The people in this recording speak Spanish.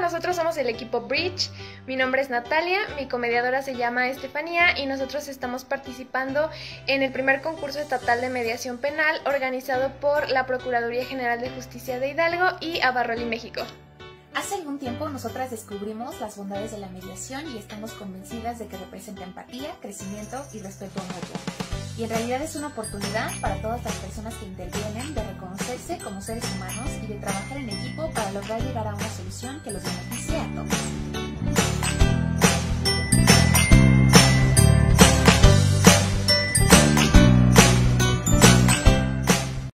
nosotros somos el equipo Bridge. Mi nombre es Natalia, mi comediadora se llama Estefanía y nosotros estamos participando en el primer concurso estatal de mediación penal organizado por la Procuraduría General de Justicia de Hidalgo y Abarroli, México. Hace algún tiempo nosotras descubrimos las bondades de la mediación y estamos convencidas de que representa empatía, crecimiento y respeto mutuo. Y en realidad es una oportunidad para todas las personas que intervienen de reconocerse como seres humanos y de trabajar en equipo para lograr llegar a una solución que los beneficie a todos.